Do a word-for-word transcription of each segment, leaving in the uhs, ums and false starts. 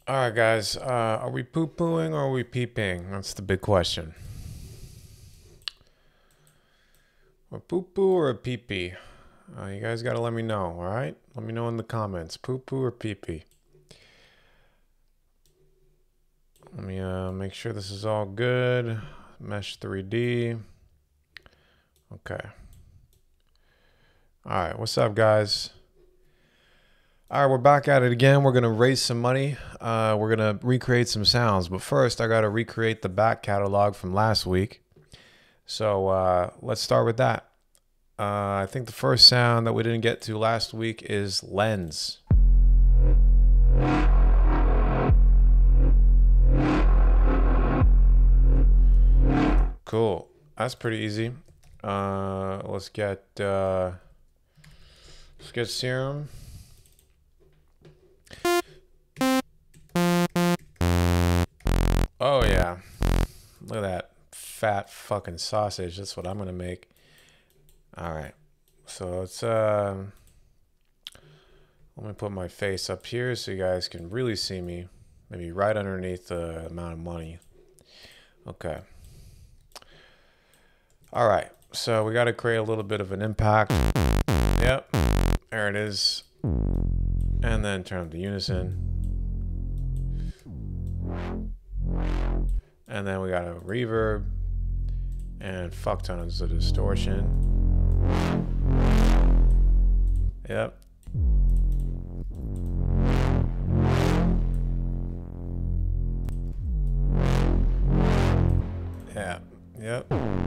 All right, guys. Uh, are we poo-pooing or are we peeping? That's the big question. A poo-poo or a pee-pee? Uh, you guys got to let me know, all right? Let me know in the comments. Poo-poo or pee-pee? Let me uh, make sure this is all good. Mesh three D. Okay. All right. What's up, guys? All right, we're back at it again. We're going to raise some money. Uh, we're going to recreate some sounds. But first, I got to recreate the back catalog from last week. So uh, let's start with that. Uh, I think the first sound that we didn't get to last week is lens. Cool. That's pretty easy. Uh, let's get uh, let's get serum. Oh yeah, look at that fat fucking sausage. That's what I'm gonna make. All right, so let's uh, let me put my face up here so you guys can really see me. Maybe right underneath the amount of money. Okay. All right, so we got to create a little bit of an impact. Yep, there it is. And then turn up the unison. And then we got a reverb and fuck tons of distortion. Yep. Yeah. Yep.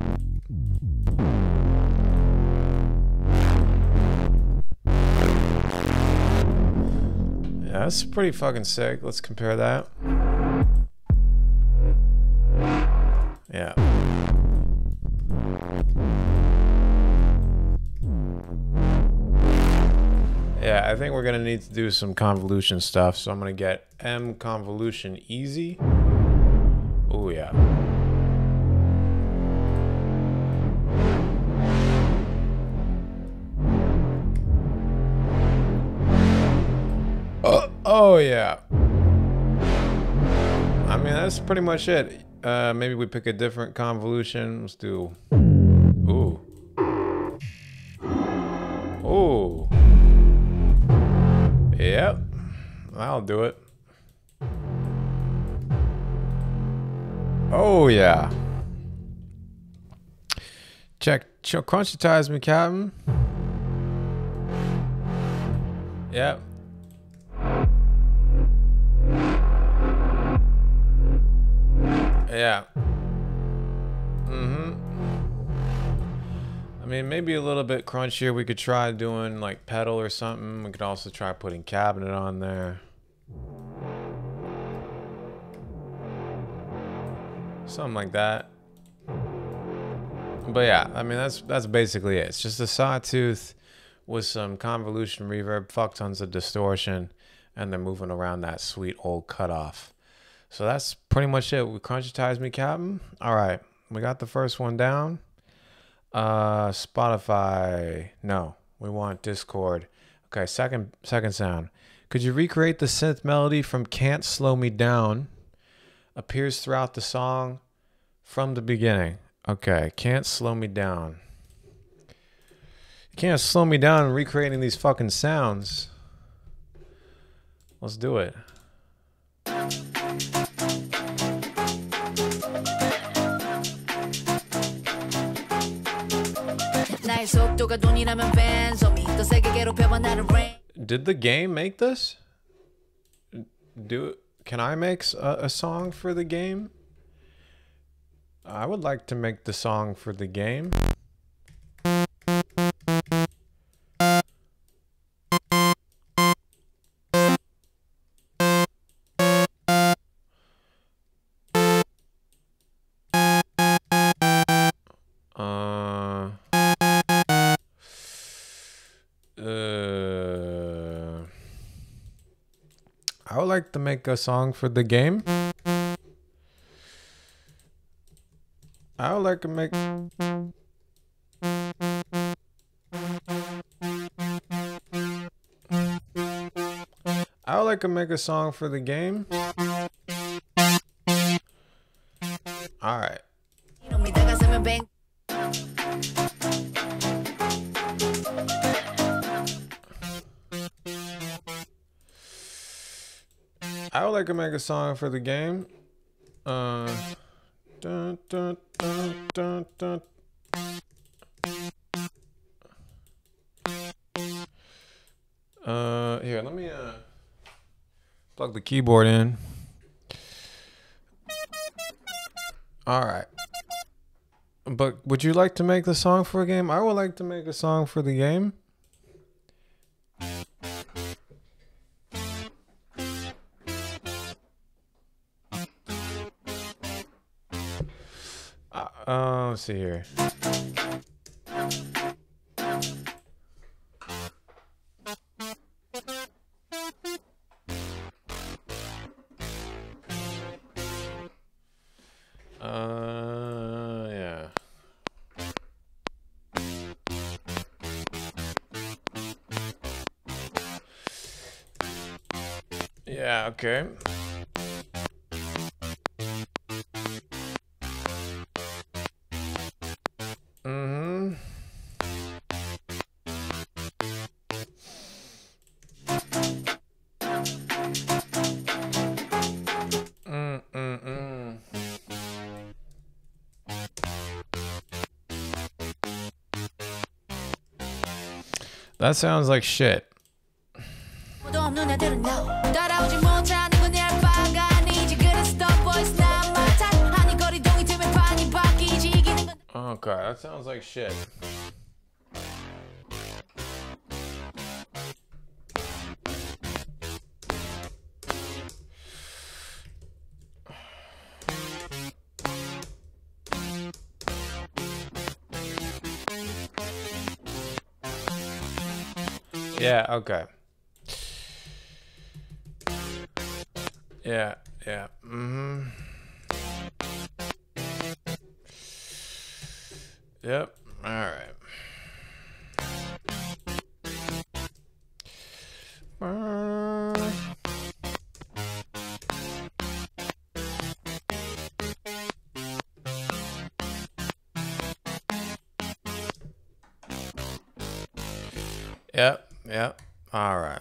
Yeah, that's pretty fucking sick. Let's compare that. Yeah. Yeah, I think we're gonna need to do some convolution stuff. So I'm gonna get M convolution easy. Oh yeah. Oh, oh yeah. I mean, that's pretty much it. Uh, maybe we pick a different convolution. Let's do. Ooh. Ooh. Yep. I'll do it. Oh, yeah. Check. Check crunchy ties me, Captain. Yep. Yeah. Mm-hmm. I mean, maybe a little bit crunchier. We could try doing like pedal or something. We could also try putting cabinet on there. Something like that. But yeah, I mean, that's that's basically it. It's just a sawtooth with some convolution reverb, fuck tons of distortion, and then moving around that sweet old cutoff. So that's pretty much it. We crunchitize me, Captain. All right, we got the first one down. Uh, Spotify. No, we want Discord. Okay, second second sound. Could you recreate the synth melody from "Can't Slow Me Down"? Appears throughout the song from the beginning. Okay, "Can't Slow Me Down." You can't slow me down in recreating these fucking sounds. Let's do it. Did the game make this? Do can I make a, a song for the game? I would like to make the song for the game. Uh, uh, I would like to make a song for the game. I would like to make. I would like to make a song for the game. All right. I would like to make a song for the game. Uh, dun, dun, dun, dun, dun. Uh, here, let me uh plug the keyboard in. All right. But would you like to make the song for a game? I would like to make a song for the game. Uh, uh, let's see here. Uh, yeah. Yeah, okay. Mm-hmm. Mm-mm-mm. That sounds like shit. Okay, that sounds like shit. Yeah, okay. Yeah, yeah. Mm-hmm. Yep. All right. Uh... Yep, yep. All right.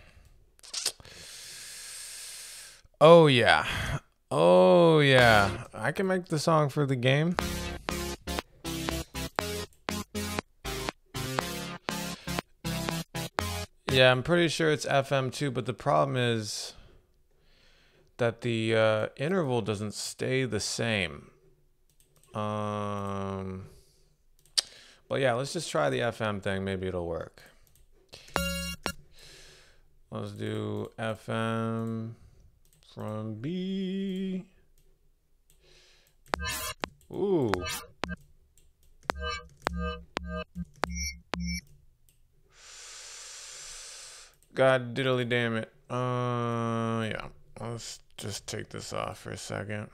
Oh, yeah. Oh, yeah. I can make the song for the game. Yeah, I'm pretty sure it's F M too, but the problem is that the uh, interval doesn't stay the same. Um, but yeah, let's just try the F M thing. Maybe it'll work. Let's do F M from B. Ooh. God diddly damn it. Uh, yeah. Let's just take this off for a second.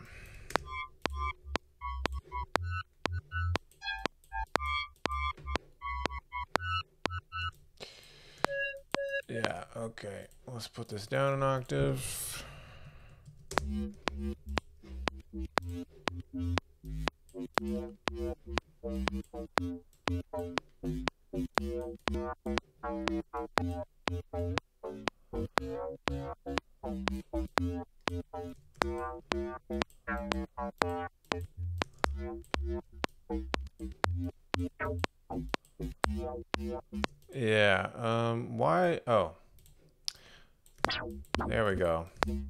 Yeah, okay. Let's put this down an octave. Yeah, um, why? Oh. There we go.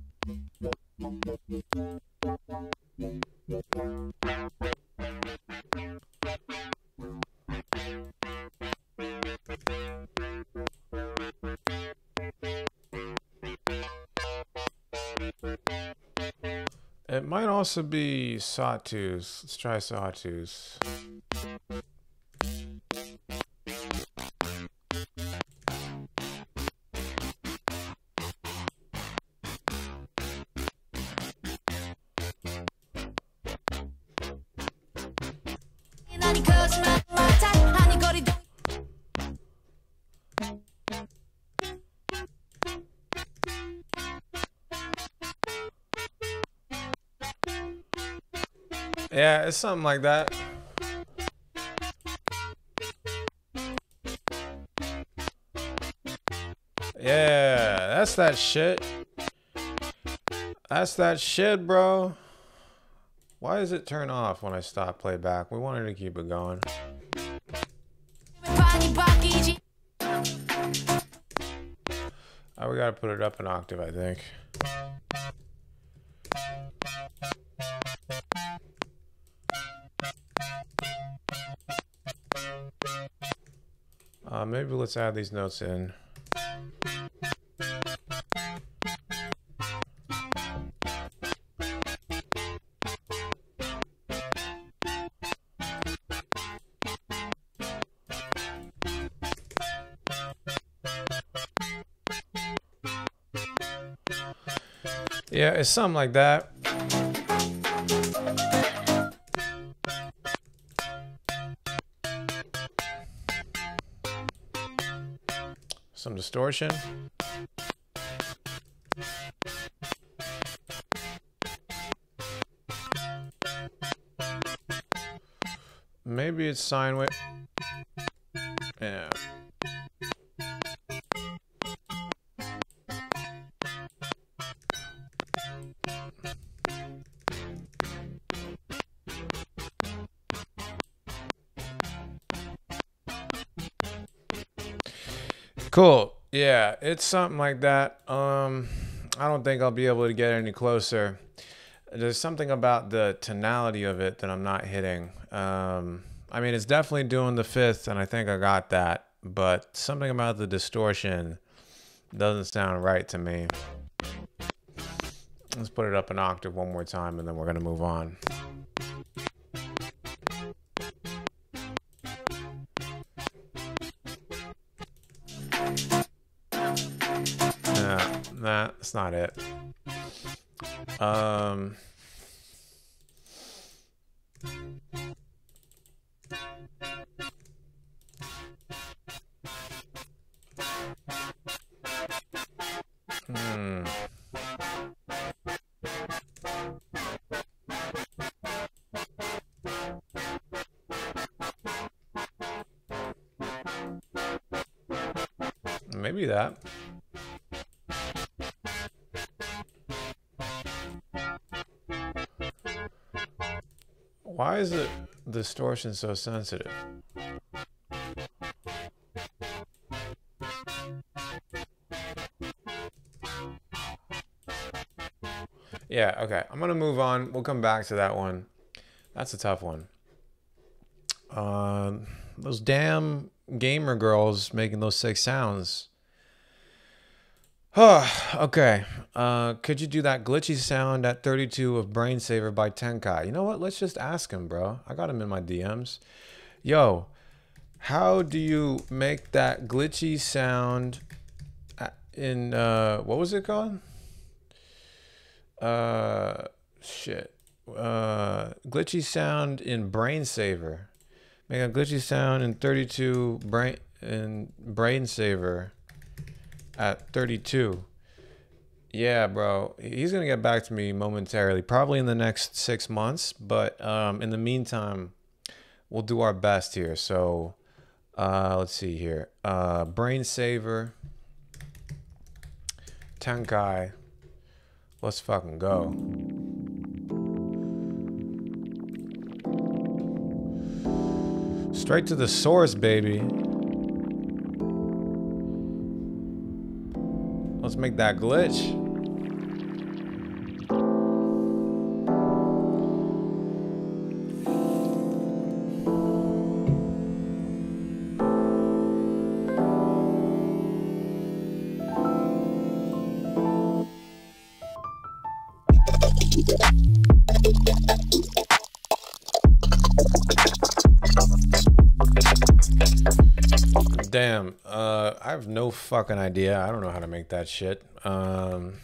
It might also be sawtooth. Let's try sawtooth. Yeah, it's something like that. Yeah, that's that shit. That's that shit, bro. Why does it turn off when I stop playback? We wanted to keep it going. Oh, we gotta put it up an octave, I think. Uh, maybe let's add these notes in. Yeah, it's something like that. Some distortion. Maybe it's sine wave. Yeah. Cool. Yeah, it's something like that. Um, I don't think I'll be able to get any closer. There's something about the tonality of it that I'm not hitting. Um, I mean, it's definitely doing the fifth, and I think I got that. But something about the distortion doesn't sound right to me. Let's put it up an octave one more time, and then we're going to move on. Nah, nah, that's not it. Um... Hmm. Maybe that. Why is the distortion so sensitive? Yeah, okay. I'm gonna move on. We'll come back to that one. That's a tough one. Uh, those damn gamer girls making those sick sounds. Okay. Uh, could you do that glitchy sound at thirty-two of Brain Saver by Tenkai? You know what? Let's just ask him, bro. I got him in my D Ms. Yo, how do you make that glitchy sound in, uh, what was it called? Uh, shit. Uh, glitchy sound in Brain Saver. Make a glitchy sound in thirty-two brain in Brain Saver at thirty-two. Yeah, bro. He's gonna get back to me momentarily, probably in the next six months. But um, in the meantime, we'll do our best here. So uh, let's see here. Uh, Brain Saver, Tenkai. Let's fucking go. Straight to the source, baby. Let's make that glitch. Damn, uh, I have no fucking idea. I don't know how to make that shit. Um,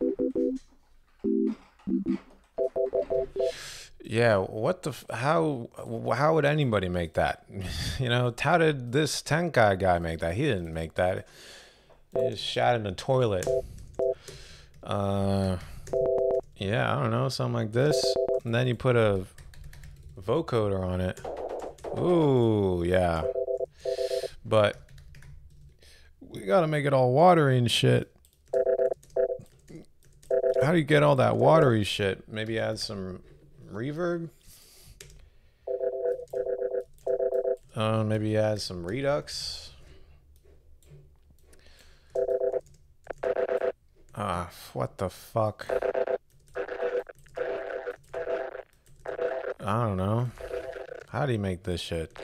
Yeah, what the f- how how would anybody make that? You know, how did this Tenkai guy make that? He didn't make that. He just shat in the toilet. Uh, yeah, I don't know, something like this. And then you put a vocoder on it. Ooh, yeah. But we gotta make it all watery and shit. How do you get all that watery shit? Maybe add some reverb? Uh, maybe add some redux? Ah, what the fuck? I don't know. How do you make this shit?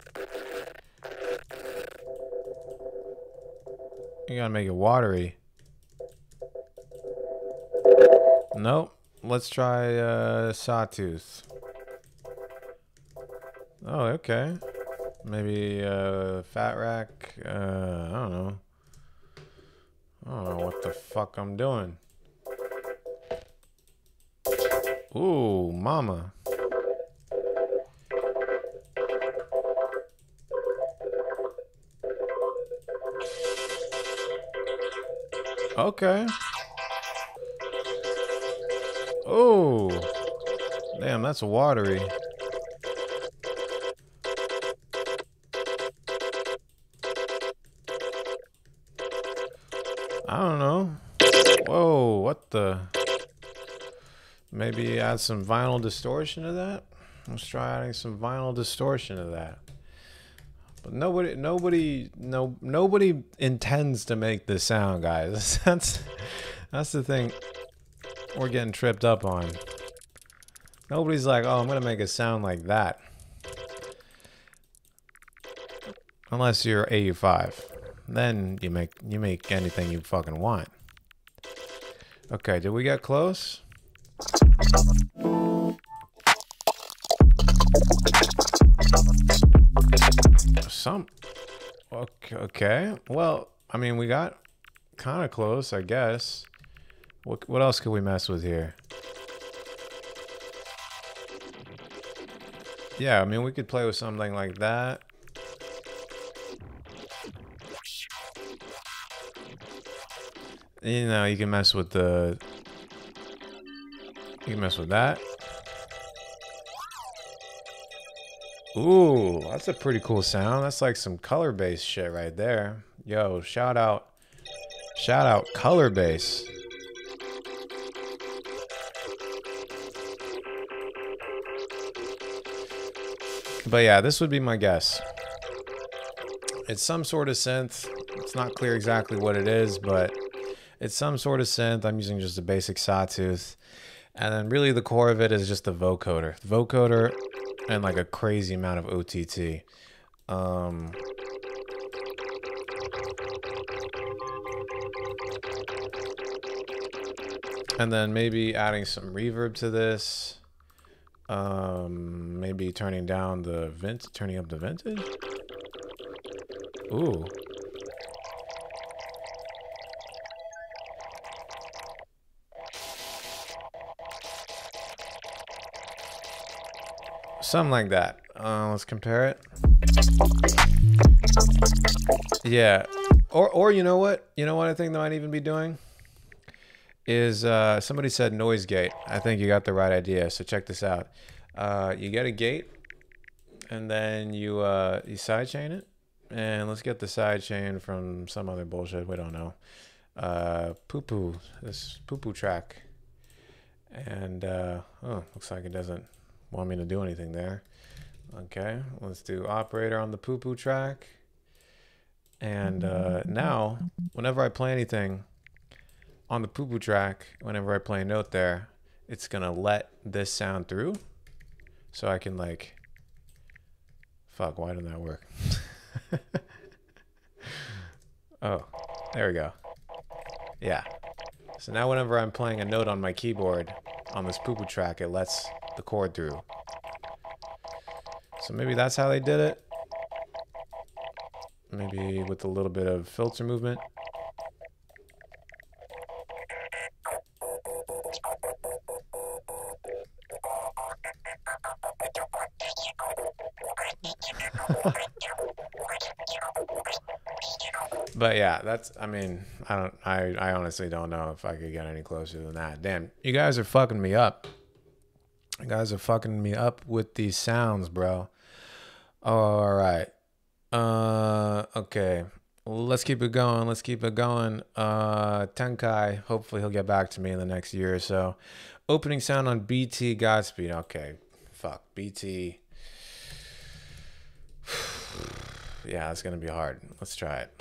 You gotta make it watery. Nope. Let's try uh, Sawtooth. Oh, okay. Maybe uh, Fat Rack. Uh, I don't know. I don't know what the fuck I'm doing. Ooh, mama. Okay. Oh. Damn, that's watery. I don't know. Whoa, what the? Maybe add some vinyl distortion to that? Let's try adding some vinyl distortion to that. But nobody, nobody, no, nobody intends to make this sound, guys. That's, that's the thing we're getting tripped up on. Nobody's like, oh, I'm gonna make it sound like that. Unless you're eighty-five, then you make you make anything you fucking want. Okay, did we get close? Some. Okay. Okay. Well, I mean, we got kind of close, I guess. What what else could we mess with here? Yeah, I mean, we could play with something like that. You know, you can mess with the... You can mess with that. Ooh, that's a pretty cool sound. That's like some color bass shit right there. Yo, shout out. Shout out color bass. But yeah, this would be my guess. It's some sort of synth. It's not clear exactly what it is, but it's some sort of synth. I'm using just a basic sawtooth. And then really the core of it is just the vocoder. The vocoder and like a crazy amount of O T T. Um, and then maybe adding some reverb to this. Um, maybe turning down the vent, turning up the vintage. Ooh. Something like that. Uh, let's compare it. Yeah. Or, or you know what? You know what I think they might even be doing? Is uh, somebody said noise gate. I think you got the right idea. So check this out. Uh, you get a gate, and then you uh, you sidechain it. And let's get the sidechain from some other bullshit. We don't know. Uh, poo poo. This poo poo track. And uh, oh, looks like it doesn't want me to do anything there. Okay, let's do operator on the poo poo track. And uh, now, whenever I play anything on the poo poo track, whenever I play a note there, it's gonna let this sound through. So I can like, fuck, why didn't that work? Oh, there we go. Yeah. So now whenever I'm playing a note on my keyboard on this poo poo track, it lets the chord through. So maybe that's how they did it. Maybe with a little bit of filter movement. But yeah, that's, I mean, I don't, I, I honestly don't know if I could get any closer than that. Damn, you guys are fucking me up. You guys are fucking me up with these sounds, bro. All right. Uh, okay. Let's keep it going. Let's keep it going. Uh, Tenkai, hopefully he'll get back to me in the next year or so. Opening sound on B T Godspeed. Okay. Fuck. B T. Yeah, it's going to be hard. Let's try it.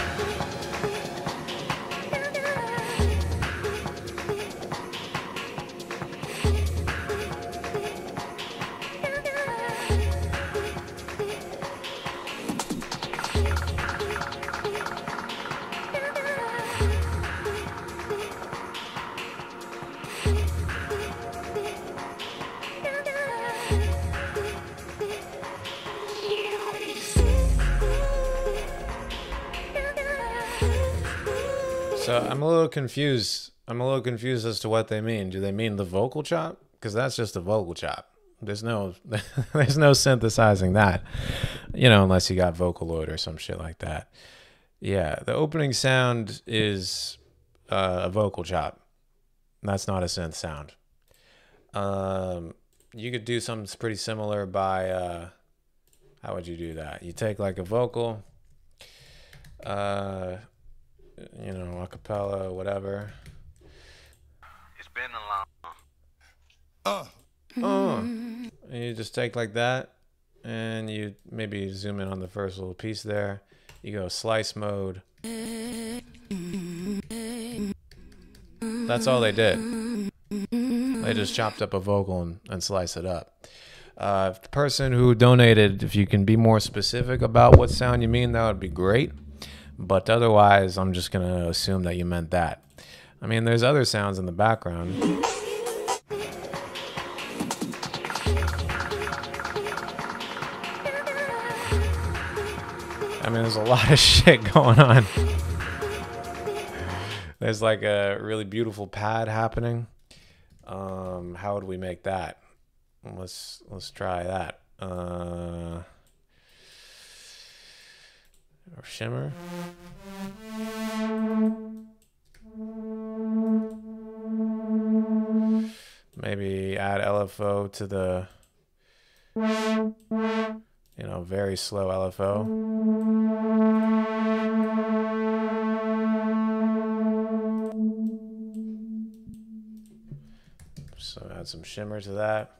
So I'm a little confused. I'm a little confused as to what they mean. Do they mean the vocal chop? Because that's just a vocal chop. There's no, there's no synthesizing that, you know, unless you got Vocaloid or some shit like that. Yeah, the opening sound is uh, a vocal chop. That's not a synth sound. Um, you could do something pretty similar by, uh, how would you do that? You take like a vocal, uh, you know, a cappella, whatever. It's been a long. Uh. Uh. And you just take like that, and you maybe zoom in on the first little piece there. You go slice mode. That's all they did. They just chopped up a vocal and, and sliced it up. Uh, if the person who donated, if you can be more specific about what sound you mean, that would be great. But otherwise, I'm just going to assume that you meant that. I mean, there's other sounds in the background. I mean, there's a lot of shit going on. There's like a really beautiful pad happening. Um, how would we make that? Let's let's try that. Uh, or shimmer. Maybe add L F O to the, you know, very slow L F O. So add some shimmer to that.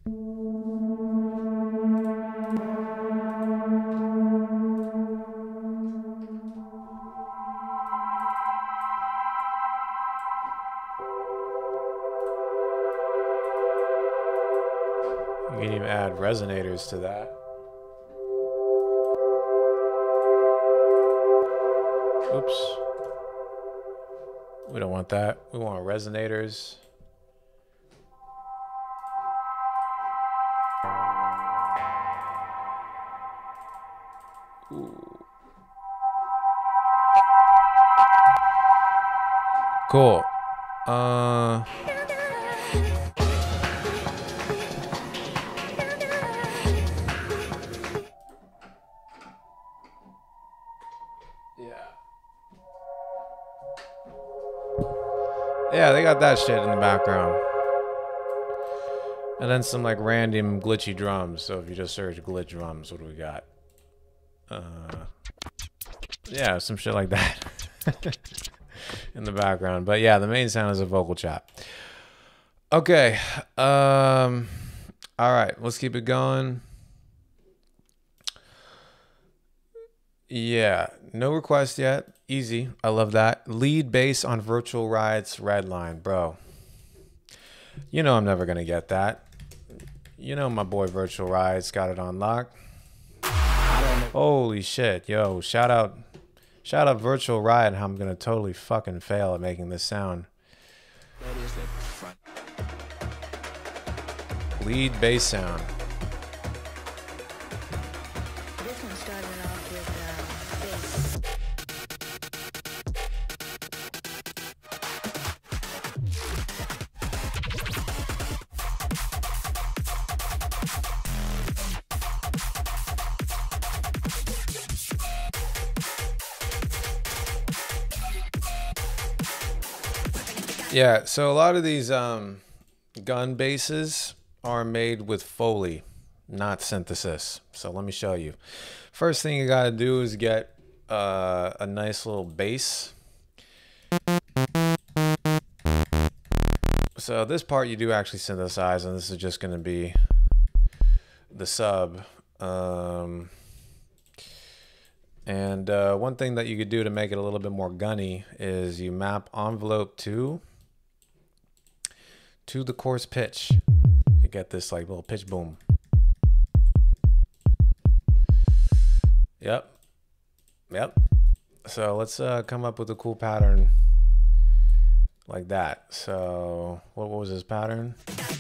You can even add resonators to that. Oops. We don't want that. We want resonators. Ooh. Cool. Uh... Yeah, they got that shit in the background. And then some like random glitchy drums. So if you just search glitch drums, what do we got? Uh, yeah, some shit like that in the background. But yeah, the main sound is a vocal chop. Okay. Um, all right, let's keep it going. Yeah, no request yet. Easy. I love that. Lead bass on Virtual Rights Redline, bro. You know I'm never going to get that. You know my boy Virtual Rights got it on lock. Holy shit. Yo, shout out shout out Virtual Riot. I'm going to totally fucking fail at making this sound. Lead bass sound. This one started off with uh, bass. Yeah, so a lot of these um, gun bases are made with Foley, not synthesis. So let me show you. First thing you got to do is get uh, a nice little bass. So this part you do actually synthesize, and this is just going to be the sub. Um, and uh, one thing that you could do to make it a little bit more gunny is you map envelope two to the coarse pitch. You get this like little pitch boom. Yep. Yep. So let's uh, come up with a cool pattern like that. So what, what was this pattern?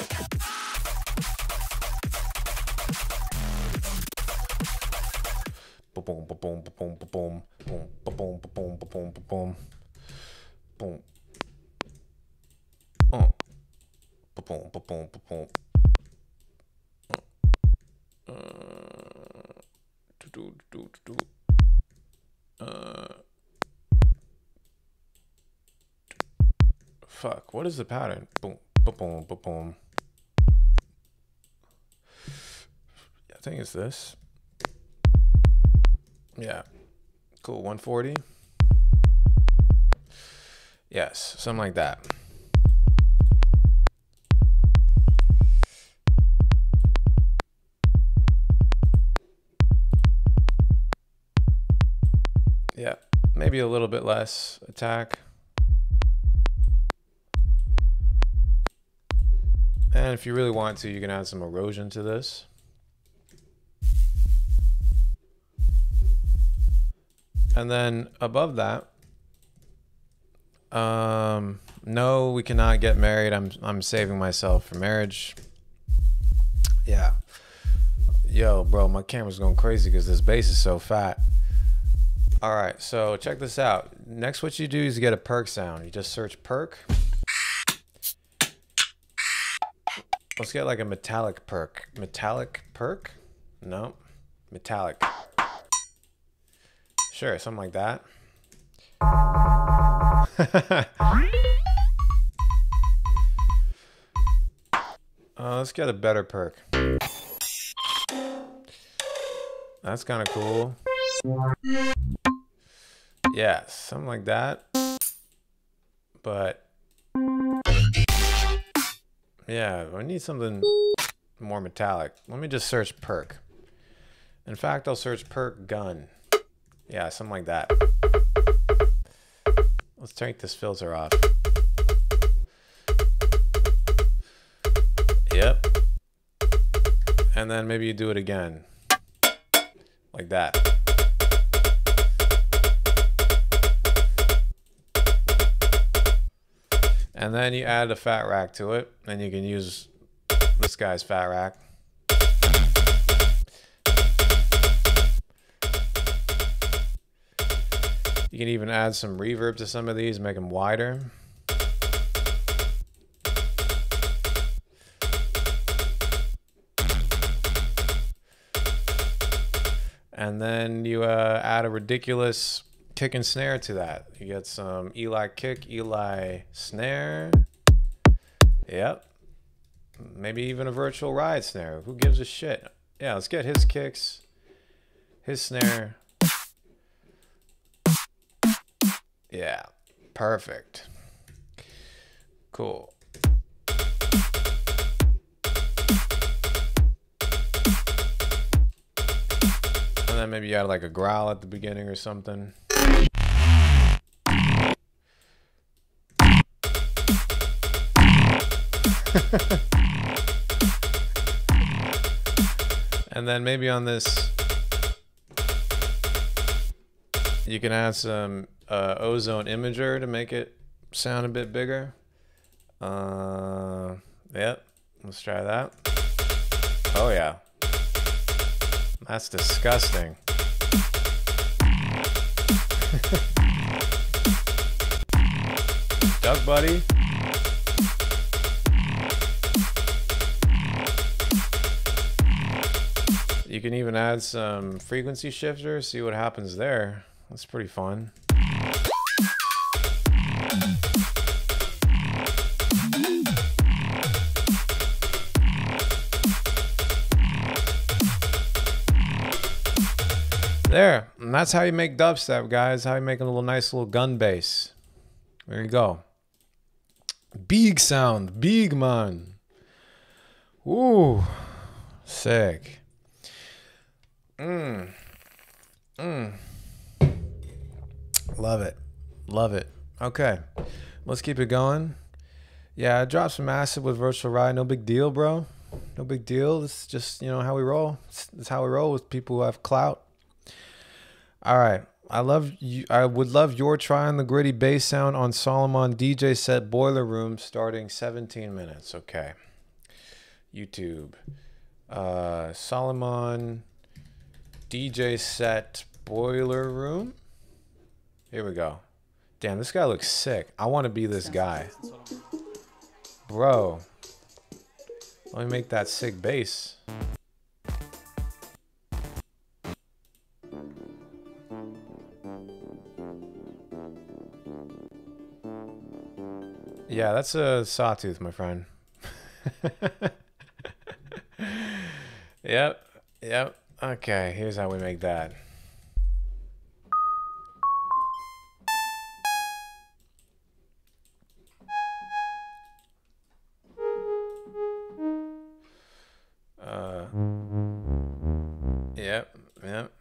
Boom, boom, boom, boom, boom, boom, boom, boom, boom, boom, boom, boom. Oh. Boom, boom, boom, boom. Uh, do, do, do, do. Uh, fuck, what is the pattern? Boom, boom, boom, boom, boom. I think it's this. Yeah, cool. one forty. Yes, something like that. Yeah, maybe a little bit less attack. And if you really want to, you can add some erosion to this. And then above that, um, no, we cannot get married. I'm I'm saving myself for marriage. Yeah. Yo, bro, my camera's going crazy because this bass is so fat. All right, so check this out. Next, what you do is you get a perk sound. You just search perk. Let's get like a metallic perk. Metallic perk? No, metallic. Sure, something like that. uh, let's get a better perk. That's kind of cool. Yeah, something like that. But yeah, I need something more metallic. Let me just search perk. In fact, I'll search perk gun. Yeah, something like that. Let's take this filter off. Yep. And then maybe you do it again. Like that. And then you add a fat rack to it, and you can use this guy's fat rack. You can even add some reverb to some of these, make them wider. And then you uh, add a ridiculous kick and snare to that. You get some Eli kick, Eli snare. Yep. Maybe even a virtual ride snare. Who gives a shit? Yeah, let's get his kicks, his snare. Yeah, perfect. Cool. And then maybe you add like a growl at the beginning or something. And then maybe on this, you can add some uh, ozone imager to make it sound a bit bigger. Uh, yep, let's try that. Oh yeah, that's disgusting. Duck buddy. You can even add some frequency shifter, see what happens there. That's pretty fun. There. And that's how you make dubstep, guys. How you make a little nice little gun bass. There you go. Big sound. Big man. Ooh. Sick. Mmm. Mmm. Love it. Love it. Okay. Let's keep it going. Yeah, I dropped some acid with Virtual Ride. No big deal, bro. No big deal. It's just, you know, how we roll. It's, it's how we roll with people who have clout. All right. I love you. I would love your try on the gritty bass sound on Solomon D J set Boiler Room starting seventeen minutes. Okay. YouTube. Uh, Solomon D J set Boiler Room. Here we go. Damn, this guy looks sick. I want to be this guy. Bro. Let me make that sick bass. Yeah, that's a sawtooth, my friend. Yep, yep. Okay, here's how we make that. Uh, yep, yep.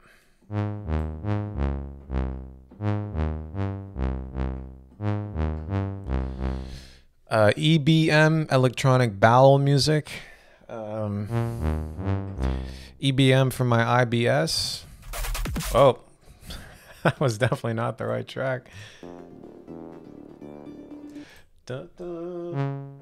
Uh, E B M, electronic bowel music. Um, E B M from my I B S. Oh, that was definitely not the right track. Dun, dun.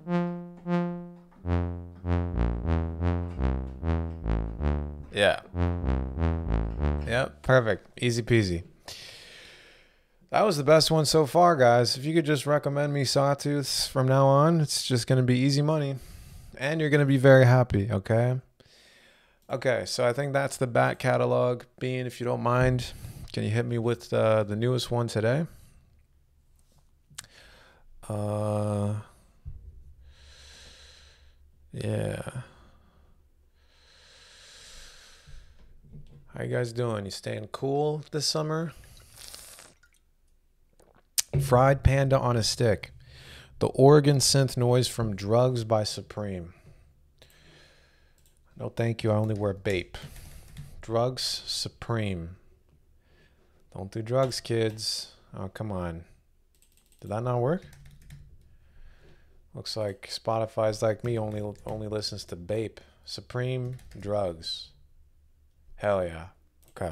Yeah. Yep, perfect. Easy peasy. That was the best one so far, guys. If you could just recommend me sawtooths from now on, it's just going to be easy money. And you're going to be very happy, okay? Okay, so I think that's the back catalog. Bean, if you don't mind, can you hit me with uh, the newest one today? Uh, yeah. How you guys doing? You staying cool this summer? Fried Panda on a Stick. The Oregon Synth Noise from Drugs by Supreme. No thank you, I only wear Bape. Drugs, Supreme. Don't do drugs, kids. Oh, come on. Did that not work? Looks like Spotify's like me, only only listens to Bape. Supreme, Drugs. Hell yeah. Okay.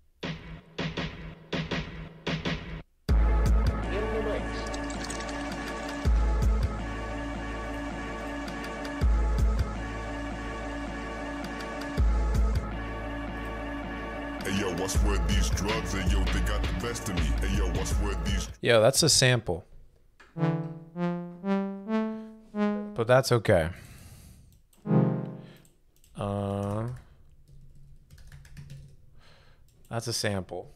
Hey yo, what's with these drugs? Hey yo, they got the best of me. Hey yo, what's with these? Yo, that's a sample. But that's okay. Uh, that's a sample.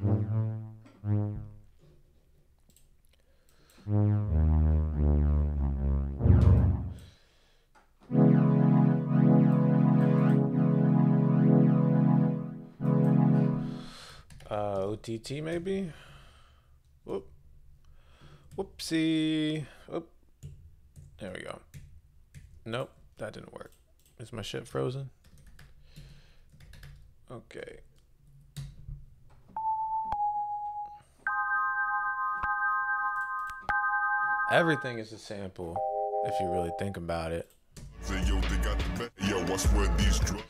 Uh, O T T maybe? Whoop. Whoopsie. Whoop. There we go. Nope, that didn't work. Is my shit frozen? Okay. Everything is a sample, if you really think about it. Hey yo, they got the best. Yo, what's with these drugs?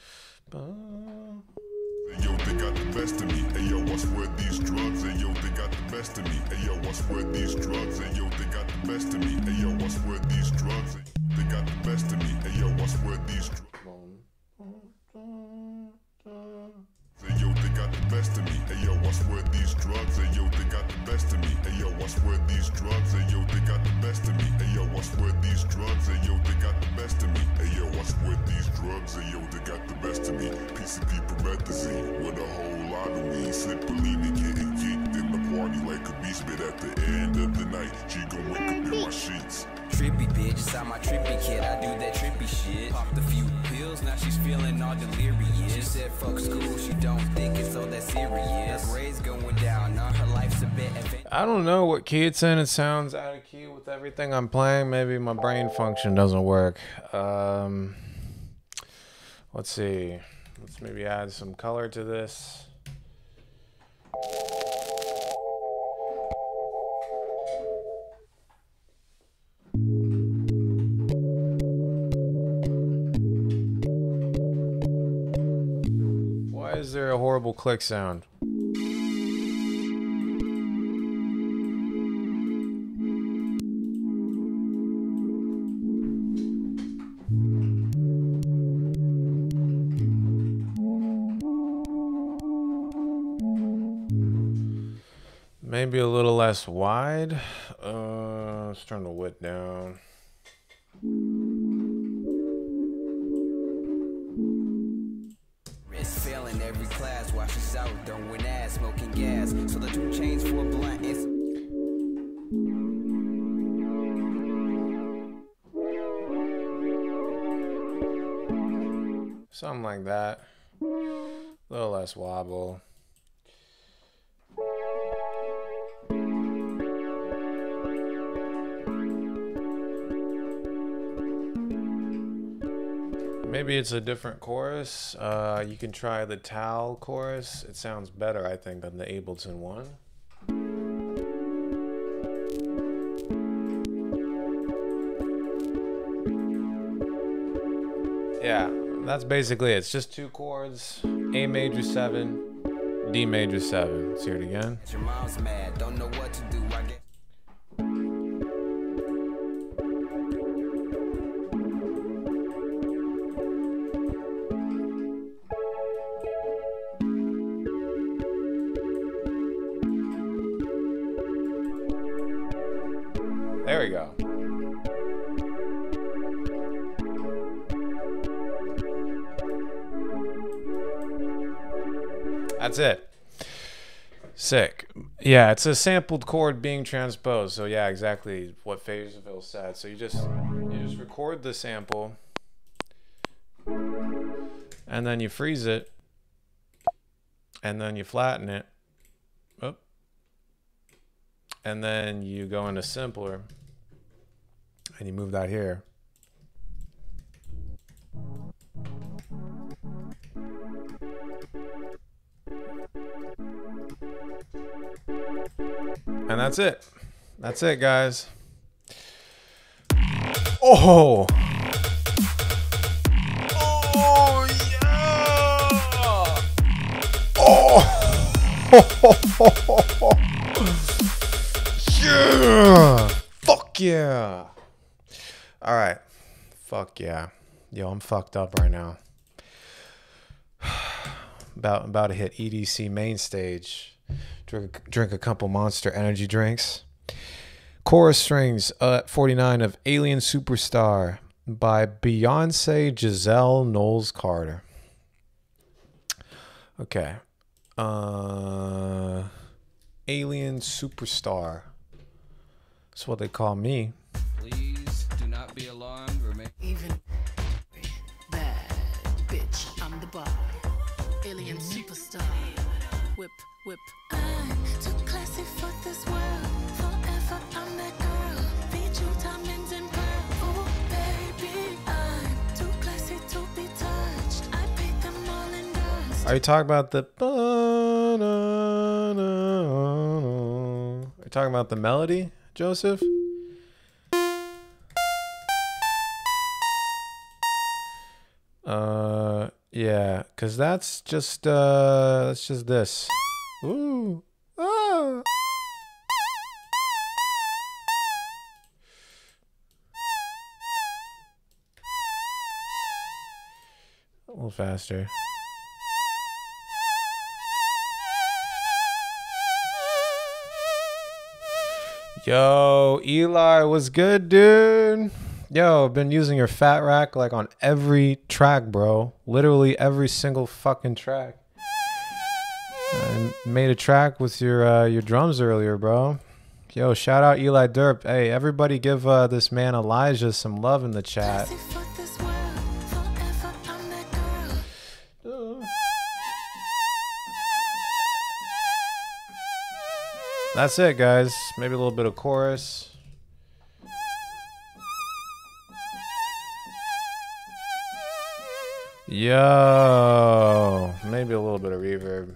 Hey yo, they got the best of me. Hey yo, what's with these drugs? Hey yo, they got the best of me. Hey yo, what's with these drugs? Hey yo, they got the best of me. Hey yo, what's with these drugs? They got the best of me. Hey yo, what's with these drugs? Hey yo, they got the best of me. Hey yo, what's with these drugs? Hey yo, they got the best of me. Hey yo, what's with these drugs? Hey yo, they got the best of me. Hey yo, what's with these drugs? Hey yo, they got the best of me. Hey yo, what's with these drugs? Hey yo, they got the best of me. P C P promethazine with a whole lot of weed. Sip Bellini getting geeked in the party like a beast. But at the end of the night, she gon' wake up in my sheets. trippy bitch. Inside my trippy kid, I do that trippy shit. Popped a few pills, now she's feeling all delirious. She said fuck school, she don't think it's all that serious. Her grades going down, now her life's a bit adventurous. I don't know what key it's in. It sounds out of key with everything I'm playing. Maybe my brain function doesn't work. Um, let's see. Let's maybe add some color to this. Why is there a horrible click sound? Maybe a little less wide. Uh, let's turn the width down. Failing every class while she's out throwing ass, smoking gas. So the two chains for a blunt is. Something like that. A little less wobble. Maybe it's a different chorus. Uh, you can try the Tal chorus. It sounds better, I think, than the Ableton one. Yeah, that's basically it. It's just two chords. A major seven, D major seven. Let's hear it again. Your mom's mad, don't know what to do. I get. There we go. That's it. Sick. Yeah, it's a sampled chord being transposed. So yeah, exactly what Fayersville said. So you just you just record the sample and then you freeze it and then you flatten it. Oh. And then you go into simpler and you move that here. And that's it. That's it, guys. Oh! Oh, yeah! Oh! Yeah! Fuck yeah! All right. Fuck yeah. Yo, I'm fucked up right now. About, about to hit E D C main stage. Drink, drink a couple Monster Energy drinks. Chorus strings at forty-nine of Alien Superstar by Beyonce Giselle Knowles Carter. Okay. Uh, Alien Superstar. That's what they call me. Please do not be alarmed. Remain. Even bad bitch, I'm the bar. Alien superstar. Whip, whip. I'm too classy for this world. Forever I'm that girl. Feed you diamonds and pearls. Oh baby, I'm too classy to be touched. I paid them all in dust. Are you talking about the? Are you talking about the melody, Joseph? Uh, yeah, cause that's just uh, that's just this. Ooh, ah. A little faster. Yo, Eli, what's good, dude? Yo, I've been using your fat rack like on every track, bro. Literally every single fucking track. I made a track with your uh, your drums earlier, bro. Yo, shout out Eli Derp. Hey, everybody give uh, this man Elijah some love in the chat. Classy for this world, forever I'm that girl. That's it, guys. Maybe a little bit of chorus. Yo, maybe a little bit of reverb.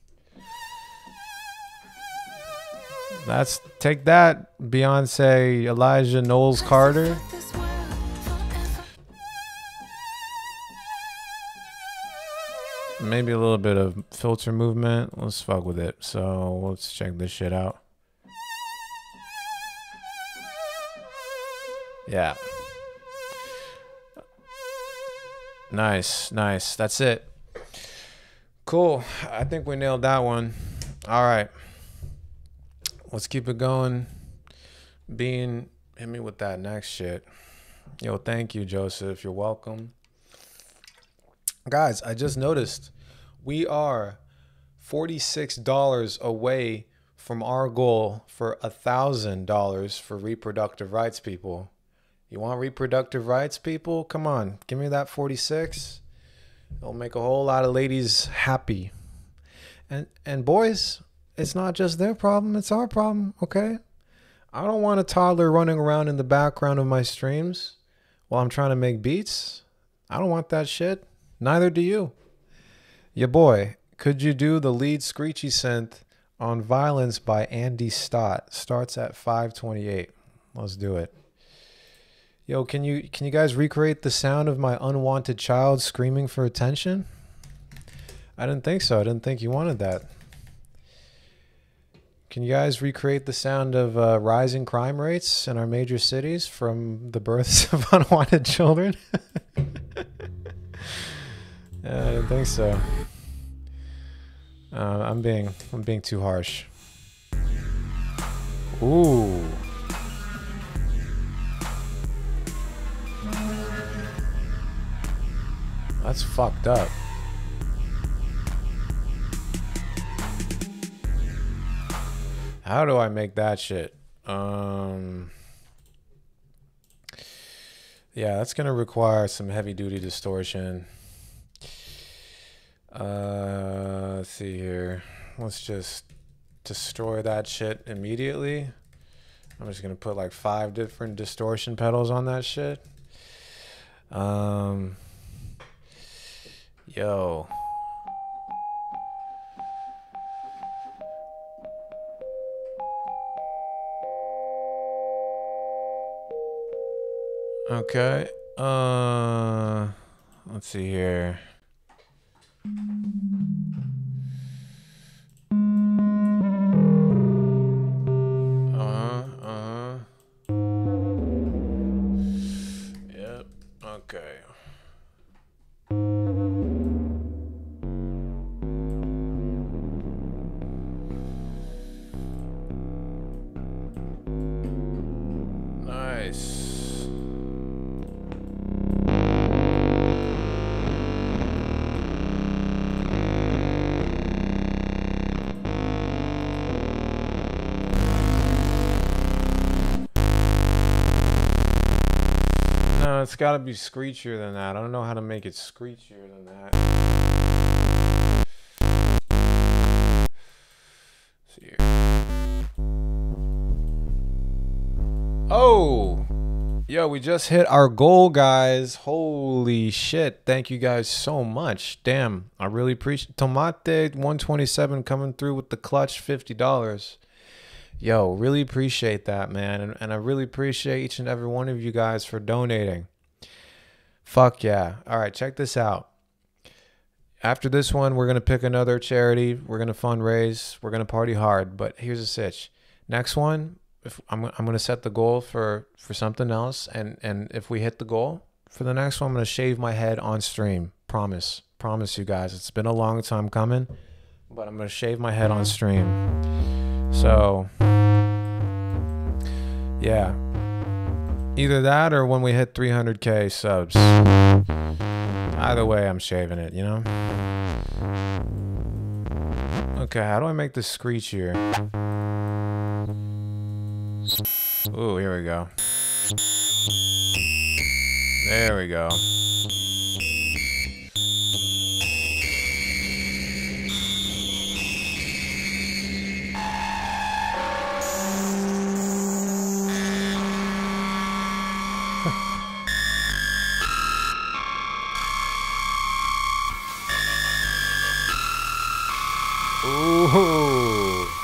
That's take that, Beyonce, Elijah Knowles Carter. This world, forever. Maybe a little bit of filter movement. Let's fuck with it. So let's check this shit out. Yeah. Nice, nice. That's it. Cool. I think we nailed that one. All right. Let's keep it going. Bean, hit me with that next shit. Yo, thank you, Joseph. You're welcome. Guys, I just noticed we are forty-six dollars away from our goal for one thousand dollars for reproductive rights people. You want reproductive rights people? Come on, give me that forty-six. It'll make a whole lot of ladies happy. And and boys, it's not just their problem, it's our problem, okay? I don't want a toddler running around in the background of my streams while I'm trying to make beats. I don't want that shit. Neither do you. Ya boy, could you do the lead screechy synth on Violence by Andy Stott? Starts at five twenty-eight. Let's do it. Yo, can you can you guys recreate the sound of my unwanted child screaming for attention? I didn't think so. I didn't think you wanted that. Can you guys recreate the sound of uh, rising crime rates in our major cities from the births of unwanted children? Yeah, I didn't think so. Uh, I'm being I'm being too harsh. Ooh. That's fucked up. How do I make that shit? Um, yeah, that's gonna require some heavy duty distortion. Uh, let's see here. Let's just destroy that shit immediately. I'm just gonna put like five different distortion pedals on that shit. Um, yo. Okay. Uh, let's see here. Uh-huh, uh-huh. Yep, okay. Nice. No, it's got to be screechier than that. I don't know how to make it screechier than that. Let's see here. Oh, yo, we just hit our goal, guys. Holy shit. Thank you guys so much. Damn, I really appreciate Tomate one twenty-seven coming through with the clutch fifty dollars. Yo, really appreciate that, man. And, and I really appreciate each and every one of you guys for donating. Fuck yeah. All right, check this out. After this one, we're going to pick another charity. We're going to fundraise. We're going to party hard. But here's a sitch. Next one, if I'm, I'm going to set the goal for, for something else. And, and if we hit the goal for the next one, I'm going to shave my head on stream. Promise. Promise you guys. It's been a long time coming. But I'm going to shave my head on stream. So, yeah, either that or when we hit three hundred K subs. Either way, I'm shaving it, you know? Okay, how do I make this screechier? Ooh, here we go. There we go. Ooh.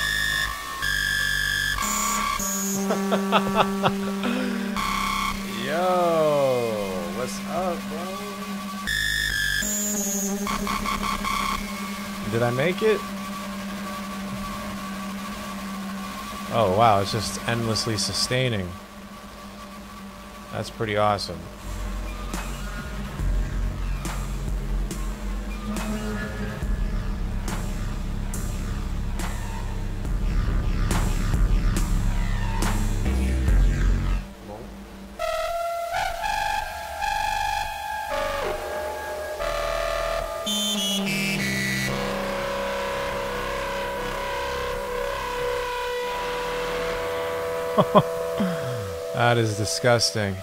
Yo, what's up, bro? Did I make it? Oh, wow, it's just endlessly sustaining. That's pretty awesome. That is disgusting.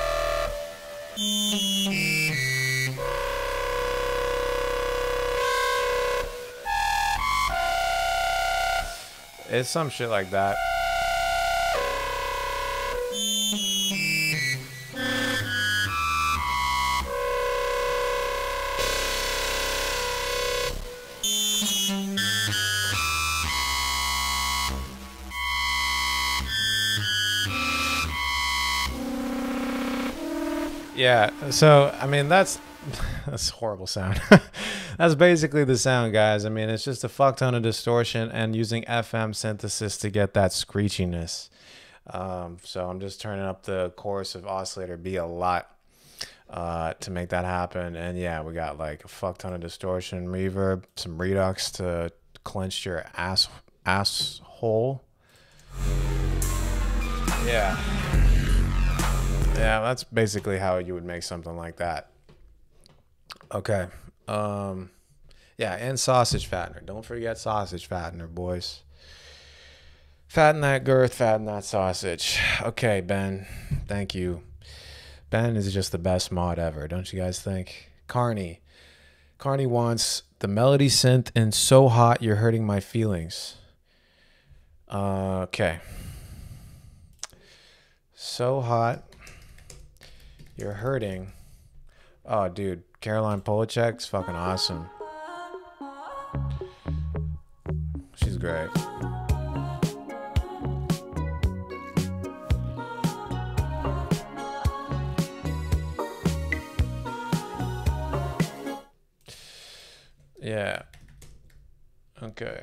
It's some shit like that. Yeah, so I mean that's that's a horrible sound. That's basically the sound, guys. I mean, it's just a fuck ton of distortion and using F M synthesis to get that screechiness. Um, so I'm just turning up the chorus of Oscillator B a lot uh, to make that happen. And yeah, we got like a fuck ton of distortion, reverb, some redux to clench your ass asshole. Yeah. Yeah, that's basically how you would make something like that. Okay. Um, yeah, and sausage fattener. Don't forget sausage fattener, boys. Fatten that girth, fatten that sausage. Okay, Ben. Thank you. Ben is just the best mod ever, don't you guys think? Carney. Carney wants the melody synth and So Hot You're Hurting My Feelings. Uh, okay. So Hot You're Hurting. Oh, dude. Caroline Polachek's fucking awesome. She's great. Yeah. Okay.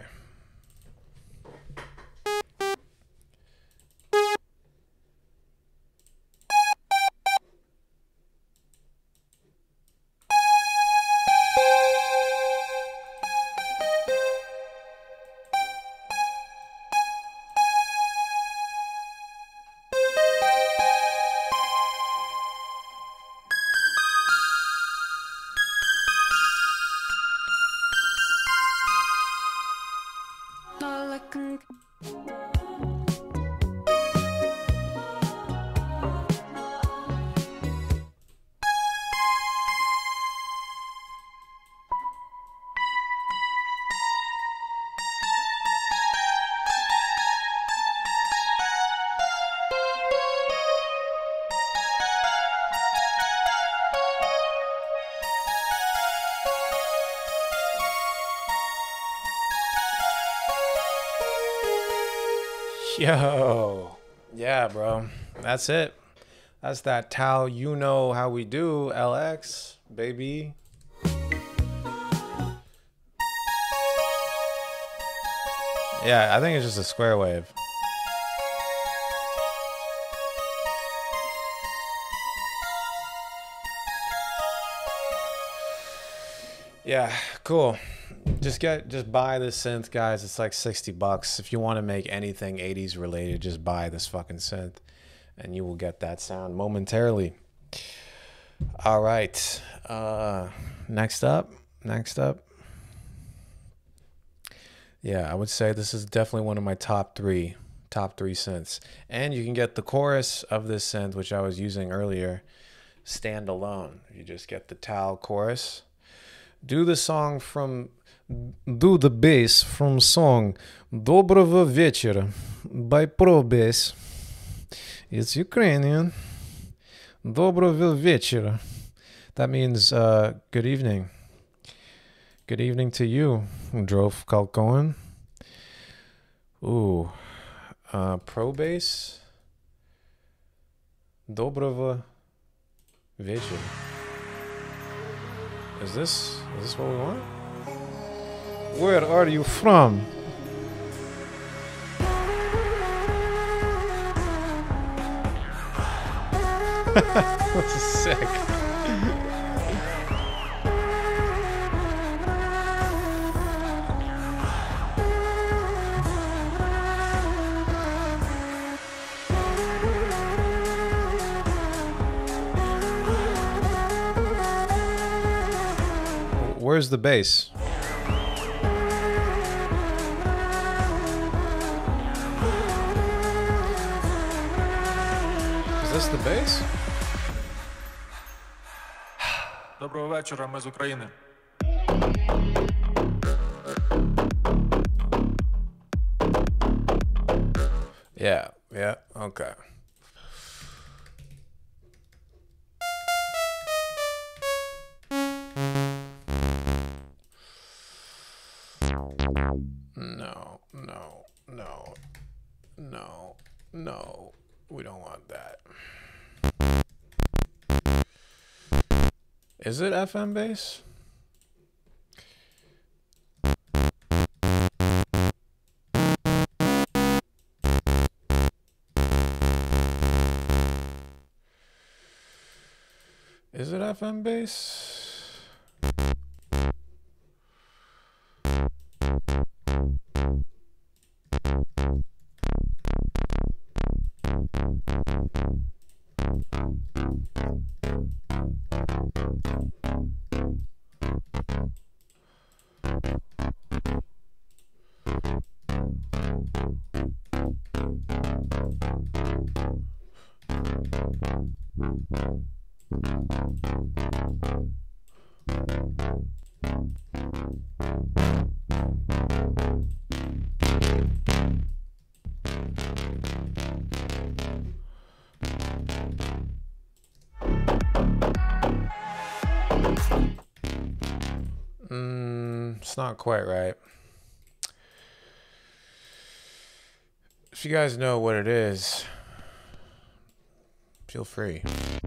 Yo, yeah, bro. That's it. That's that Tao, you know how we do, L X, baby. Yeah, I think it's just a square wave. Yeah, cool. Just get, just buy this synth, guys. It's like sixty bucks. If you want to make anything eighties related, just buy this fucking synth and you will get that sound momentarily. All right. Uh, next up, next up. Yeah, I would say this is definitely one of my top three top three synths. And you can get the chorus of this synth, which I was using earlier, stand alone. You just get the Tal chorus. Do the song from, do the bass from song Доброго вечера by Pro Bass. It's Ukrainian. Доброго вечера. That means uh, good evening. Good evening to you, Drof Kalkoen. Ooh. Uh, Pro Bass. Доброго вечера. Is this, is this what we want? Where are you from? This is sick. Where's the bass? Is this the bass? Доброго вечора, ми з України. Yeah, yeah, okay. No, no, no, no, no. We don't want that. Is it F M bass? Is it F M bass? Mm, it's not quite right. If you guys know what it is, feel free.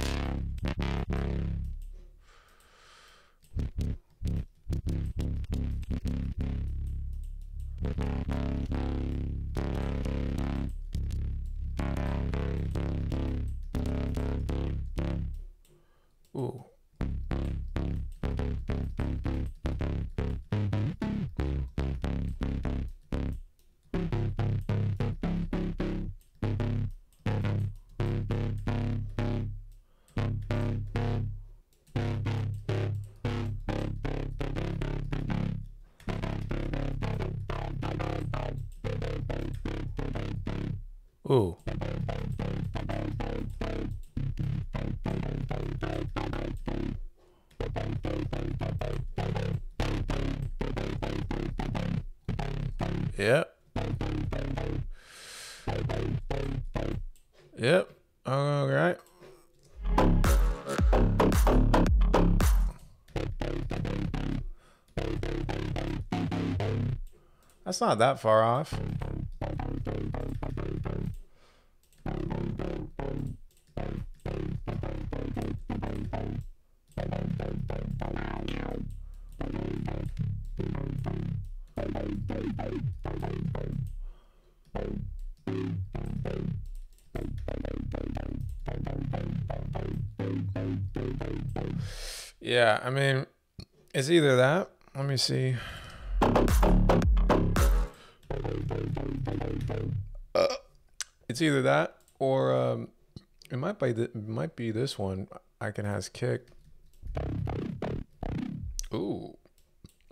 Ooh. Ooh. Yep. Yep. All right. That's not that far off. Yeah, I mean, it's either that. Let me see. Uh, it's either that or um, it might be th- it might be this one. I can has kick. Ooh.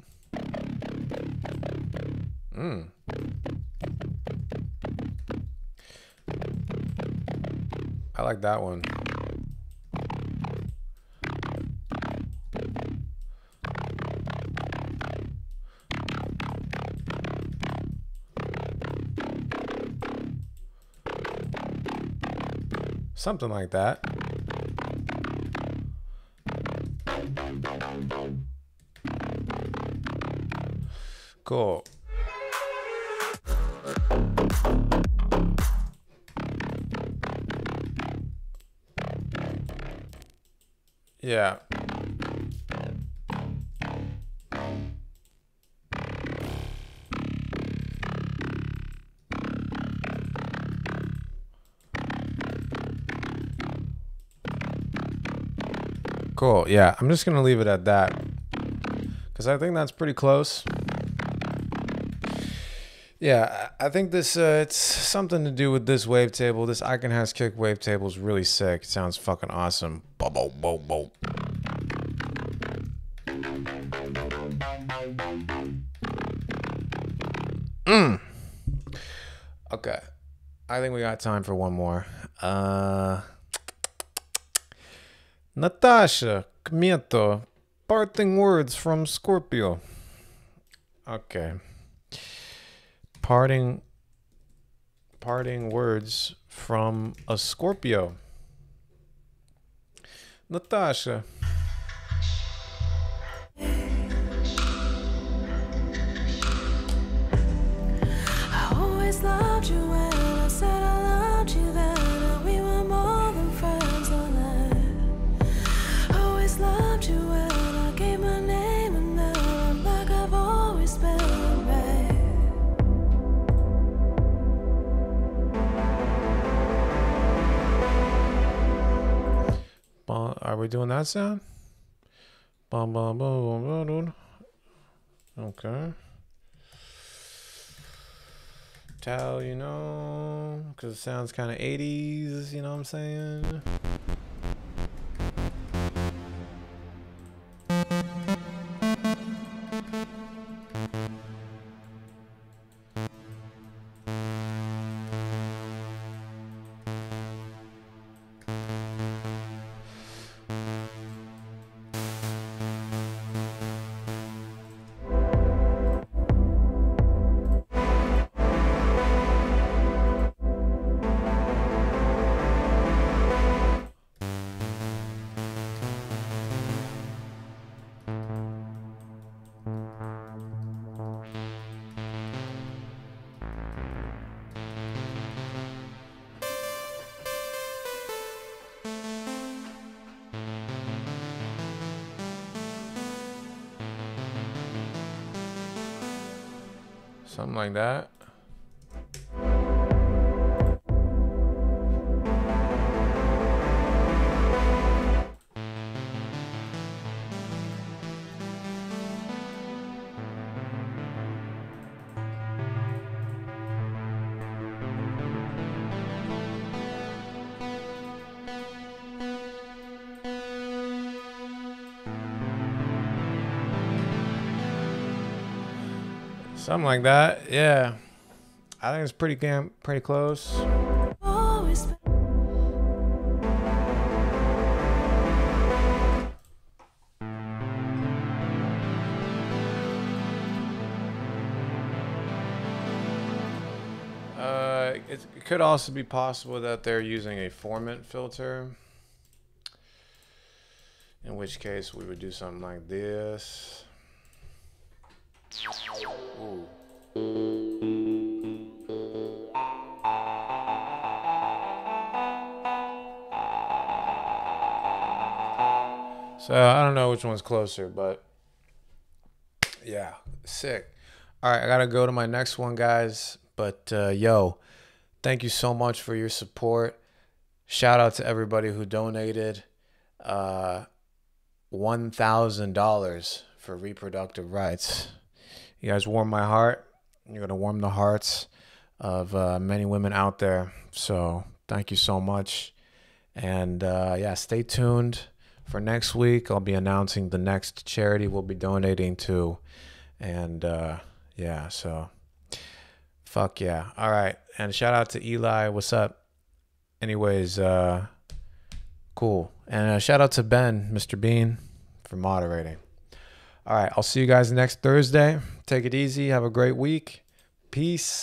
Mm. I like that one. Something like that. Cool. Yeah. Cool. Yeah, I'm just going to leave it at that because I think that's pretty close. Yeah, I think this, uh, it's something to do with this wavetable. This I Can Has Kick wavetable is really sick. It sounds fucking awesome. Bo bo bo bo. Mm. Okay. I think we got time for one more. Uh, Natasha Kmieto, parting words from Scorpio. Okay. Parting parting words from a Scorpio. Natasha. I always loved you when I said I loved you then, and we were more than friends on that. I always loved you when I gave my name, and now I'm like I've always been, babe. Are we doing that sound? Bum, bum, bum, bum, bum. Okay. Tell, you know, because it sounds kind of eighties, you know what I'm saying? Something like that. Something like that, yeah. I think it's pretty damn, pretty close. Always been. Uh, it, it could also be possible that they're using a formant filter. In which case, we would do something like this. Ooh. So I don't know which one's closer, but yeah, sick. All right, I gotta go to my next one, guys. But uh, yo, thank you so much for your support. Shout out to everybody who donated uh, one thousand dollars for reproductive rights. You guys warm my heart. You're going to warm the hearts of uh, many women out there. So thank you so much. And uh, yeah, stay tuned for next week. I'll be announcing the next charity we'll be donating to. And uh, yeah, so fuck yeah. All right. And shout out to Eli. What's up? anyways, uh, cool. And uh, shout out to Ben, Mister Bean, for moderating. All right, I'll see you guys next Thursday. Take it easy. Have a great week. Peace.